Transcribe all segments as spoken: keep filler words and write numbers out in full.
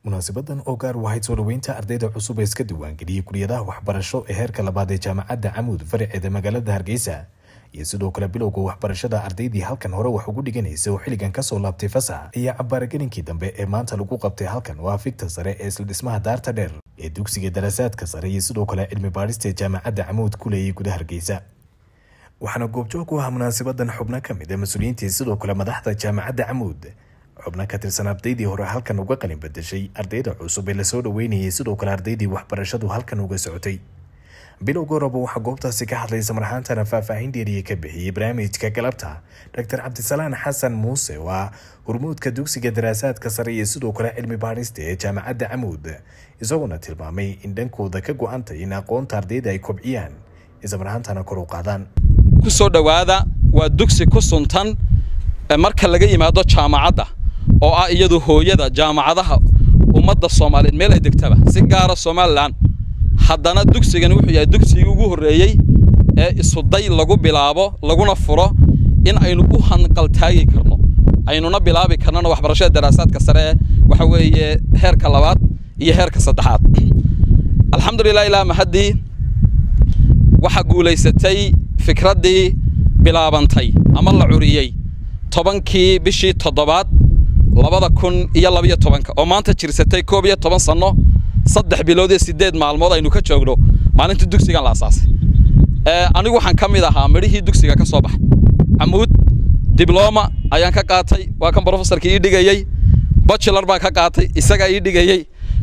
munaasabadan oo gaar waxay soo dhaweynta ardayda cusub ee iska diiwaangeliyay kulliyadaha waxbarasho ee heerka labaad ee jaamacadda Camuud fariceeda magaalada Hargeysa iyo sidoo kale bilowga waxbarashada ardaydii halkan hore wax ugu dhiganaysa oo xilligan ka soo laabtay fasax iyo cabaaragelinkii dambe ee maanta lagu qabtay halkan waa fikta sare ee isla dhismaha daarta dheer ee dugsiga daraasaadka sare iyo sidoo kale cilmi baarista jaamacadda Camuud ku leeyahay gudaha Hargeysa waxaana goobjoog u ah munaasabadan xubno ka mid ah mas'uuliyiinta sidoo kale madaxda jaamacadda Camuud xubno ka tirsan ardaydii hore halkan uga qalin bedeshay ardayda cusub ee la soo dhaweynayay sidoo kale ardaydii waxbarashadu halkan uga socotay bilowga rabo waxa goobtaasi ka hadlaysa marxaantana faahfaahin dheeriye ka bixiyay barnaamijka galabta Doctor Cabdisalaan Xasan Muuse waa hormuudka dugsiga daraasaadka sare iyo sidoo kale cilmi baarista ee jaamacadda Camuud isagoo tilmaamay in dhankooda ka go'antay in aqoonta ardayda ay kobciyaan isla marxaantana kor u qaadaan ku soo dhawaada waa dugsi ku suntan marka laga yimaado jaamacadda oo ah iyadu hooyada jaamacadaha ummadda Soomaaliyeed meel ay degtaba si gaar ah Soomaaliland haddana dugsigan wuxuu yahay dugsigii ugu horeeyay ee isu day lagu bilaabo laguna furo in aynu u hanqal taagi karno aynuna bilaabi karnana waxbarashada daraasaadka sare waxa weeye heerka labaad iyo heerka saddexaad alxamdulillah ilaa mahadii waxa guuleysatay fikradii bilaabantay ama la curiyay tobankii bishii toddobaad labada kun iyo laba iyo toban oo maanta jirsatay koob iyo toban sano saddex bilood iyo sideed maalmood aynu ka joogno maalinta dugsigan la asaasay ee anigu waxaan kamid ahaa marihii dugsiga ka soo baxay Camuud diploma ayaan ka qaatay waa kan professorkii ii dhigayay bachelor baan ka qaatay isaga ii dhigayay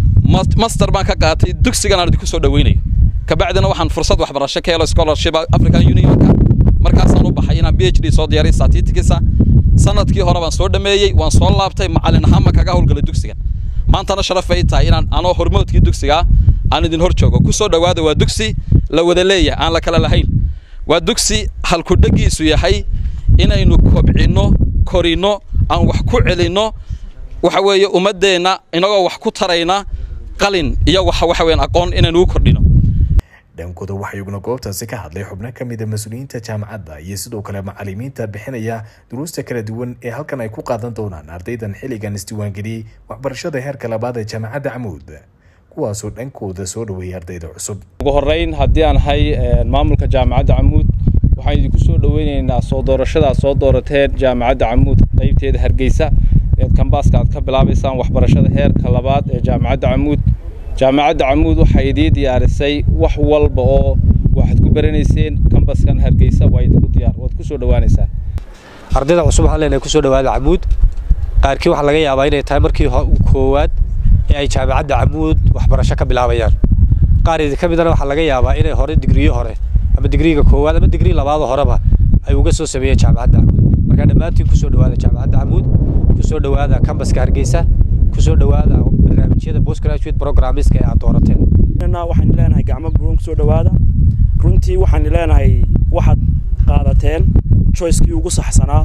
master baan ka qaatay dugsigan aan ku soo dhaweynayo ka bacdina waxaan fursad waxbarasho ka helay scholarship African Union markaas aan u baxay inaan PhD soo diyaariyay statistics sanadkii hore baan soo dhameeyay waan soo laabtay macallin ahaan kaga howlgalay dugsigan maanta sharaf ay tahay inaan anoo hormoodkii dugsiga aan idin hor joogo ku soo dhawaada waa dugsi la wada leeyahay aan la kala lahayn waa dugsi halku dhagiisu yahay inaynu kobcino korino aan wax ku celino waxa weeye ummadeena inagoo wax ku tarayna qalin iyo waxa waxa weyn aqoon inaynu u kordhino dhankooda waxay uguna goobtaasi ka hadlay xubno ka mid ah mas'uuliyiinta jaamacadda iyo sidoo kale macallimiinta bixinaya duruusta kala duwan ee halkan ay ku qaadan doonaan ardaydan xilligan isdiiwaangeliyay waxbarashada heerka labaad ee jaamacadda Camuud kuwaasoo dhankooda soo dhaweeyay ardayda cusub ugu horeyn haddii aan ahay maamulka jaamacadda Camuud waxaan idinku soo dhaweynaynaa soo doorashada soo doorateen jaamacadda Camuud qaybteeda Hargeysa ee kambaska aad ka bilaabaysaan waxbarashada heerka labaad ee jaamacadda Camuud jaamacadda Camuud waxay idin diyaarisay wax walba oo waxaad ku baranayseen kambaskan Hargeysa waa idinku diyaar waad ku soo dhawaanaysaan ardayda cusub waxaa leenahay ku soo dhawaada Camuud qaarkii waxa laga yaabaa inay tahay markii koowaad ee ay jaamacadda Camuud waxbarasho ka bilaabayaan qaar idin ka midana waxa laga yaabaa inay hore digriyo hore ama digriga koowaad ama digri labaad horeba ay uga soo sameeyeen jaamacadda Camuud marka dhamaantiin ku soo dhawaada jaamacadda Camuud ku soo dhawaada kambaska Hargeysa ku soo dhawaada barnaamijyada postgraduate programs ee aad doorateen waxaan leenahay gacmo buuran ku soo dhawaada runtii waxaan leenahay waxaad qaadateen choice-kii ugu saxsanaa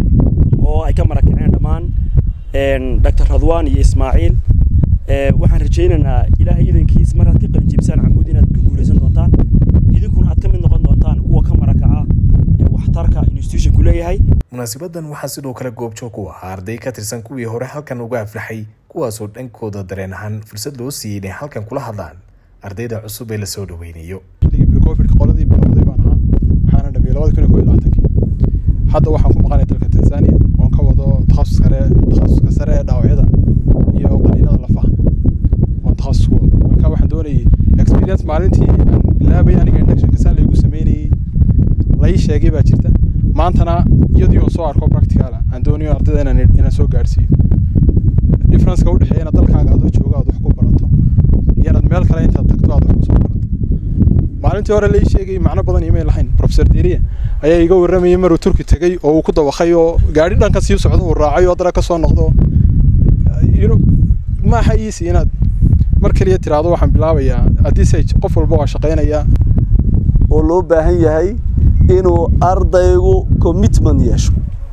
oo ay ka marakaceen dhamaan een Doctor Radwan iyo Ismaaciil ee waxaan rajaynaynaa Ilaahay idinkiis maraad ka qalinjibsaan Camuud inaad ku guuleysan doontaan idinkuna aad ka mid noqon doontaan kuwa ka marakaca ee waxtarka institution ku leeyahay munaasabadan waxaa sidoo kale goobjoog u ah arday ka tirsan kuwii hore halkan uga aflaxay kuwaasoo dhankooda dareen ahaan fursad loo siiyay inay halkan kula hadlaan ardayda cusub ee la soo dhaweynayo covid qoladii bilowday baan ahaa waxaana dhamay laba kun iyo koob iyo labaatan hadda waxaan ku maqanay dalka Tanzania oo ka wado takhasus kale takhasuska sare ee dhaawacyada iyo qaliinada lafaha oo takhasus ku wado marka waxaan doonayay experience maalintii aan bilaabay aniga induction ka saan lagu sameeyay la ii sheegay baa jirta maantana iyadoo soo arko practical aan doonayo ardayda inaan inaan soo gaarsiiyo difference ka u dhaxeeyna dalkaaga aad jooga aad wax ku barato iyo inaad meel kale inta tagto aad wax ku soo barato maalintii hore la ii sheegay macno badan email lahayn professor Diriye ayaa iga waramayay maruu Turki tagay oo uu ku dawaqay oo gaari dhanka sii socdo uu raacay oo dara ka soo noqdo you know ma haysi inaad markaliya tiraado waxaan bilaabayaa hadii qof walba oo shaqeynaya oo loo baahan yahay inuu ardaygu commitment yeesho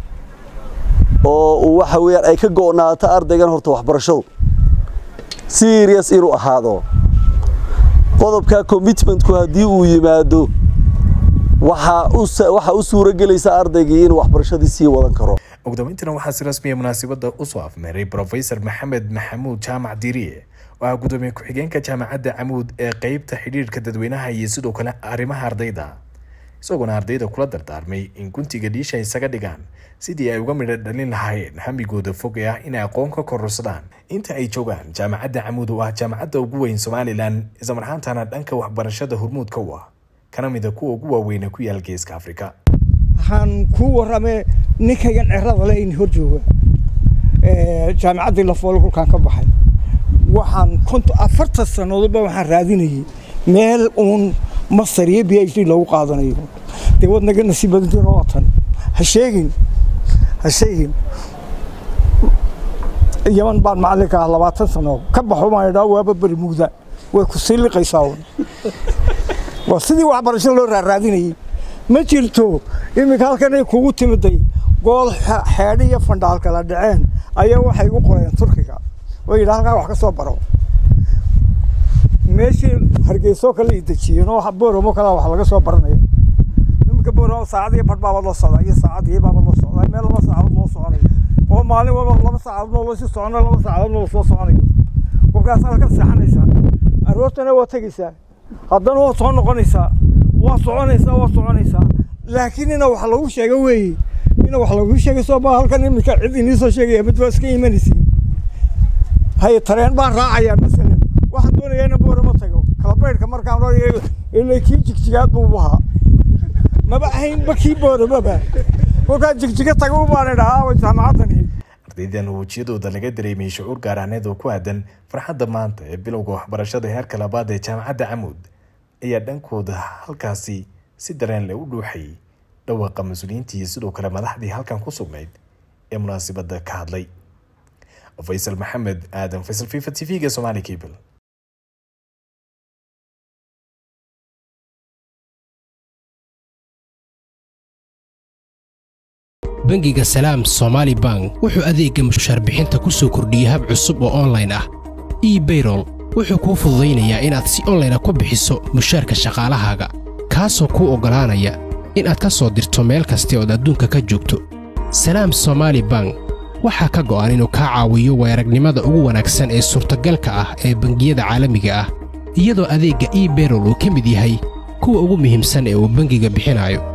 oo waxa weeyaan ay ka go'naato ardaygan horta waxbarashadu serious inuu ahaado qodobka commitment ku hadii uu yimaado waxa u suura gelaysa ardaygii inuu waxbarashadiisii wadan karo. ugu dambeyntiina waxaa si rasmi ah munaasabada u soo afmeeray Professor Maxamed Maxamuud Jaamac Diiriye oo gudoomiye ku-xigeenka Jaamacadda Camuud ee qaybta xiriirka dadweynaha iyo sidoo kale arrimaha ardayda isaguna ardayda kula dardaarmay in guntiga dhiisha isaga dhigaan sidii ay uga midho dhalin lahaayeen hamigooda fog ah in ay aqoon ka kororsadaan inta ay joogaan Jaamacadda Camuud oo ah jaamacadda ugu weyn Somaliland isla markaana dhanka waxbarashada hormuudka u ah kana mid ah kuwa ugu waaweyn ku yaal Geeska Afrika. waxaan ku waramay ninkagan cirada la in hor jooga ee jaamacadda la foolo kulkaan ka baxay waxaan kunta afartan sanadood baa waxaan raadinayay meel uun master iyo PhD lagu qaadanayo de wadnaga nasiib badan oo tan ha sheegin ha sheegin yaman baan macallinka labaatan sano ka baxo ma idhaa waaba bari mugda way ku siliqaysaa waa sidii waxbarasho loo raadinayay ma jirto imika halkan ay kugu timiday gool xeedhi iyo fandhaal kala dhaceen ayaa waxay ugu qoreen Turkiga way yiraahdaa wax ka soo baro meeshii Hargeysa kale idajiyeen oo Booramo kala wax laga soo baranayo imika Booramo saacadii badbaaba loo socdaa iyo saacadii baaba loo socdaa meel laba saacadood loo soconayo oo maalin walba laba saacadood loo sii soconayo laba saacadood loo soo soconayo qofkaas halka saxanaysa aroortana waa tagaysaa haddana waa soo noqonaysaa waa soconaysaa waa soconaysaa laakiin ina wax lagu sheego weey ina wax lagu sheego soo baa halkan imika cid inii soo sheegay mid waa iska imanaysiin hay tareen baan raacaya mesela waxaan doonayaa in Booramo tago kala beerka markaan raayo ilaa kii jigjigaad buu bahaa maba ahayn bakii Booramo ba wada jigjiga tago baan dhahaa jaamacadani ardaydan wajiyadooda laga dareemay shucuur gaar ahneed oo ku aadan farxadda maanta ee bilowga waxbarashada heerka labaad ee Jaamacadda Camuud ayaa dhankooda halkaasi si dareen leh u dhuuxay dhawaaqa mas'uuliyiintii sidoo kale madaxdii halkan ku sugnayd ee munaasabada ka hadlay. Faisal Maxamed Aadan Faisal FIFA T V-ga Somali Cable. bangiga Salaam Somali Bank wuxuu adeegga mushaar bixinta ku soo kordhiyay hab cusub oo online ah. e-payroll wuxuu kuu fududeynayaa inaad si online ah ku bixiso mushaarka shaqaalahaaga kaasoo kuu ogolaanaya in aad ka soo dirto meel kasta oo adduunka ka joogto. Salaam Somali Bank waxaa ka go'an inuu kaa caawiyo weeragnimada ugu wanaagsan ee suurtagalka ah ee bangiyada caalamiga ah iyadoo adeegga e-payroll uu ka mid yahay kuwa ugu muhiimsan ee uu bangiga bixinayo.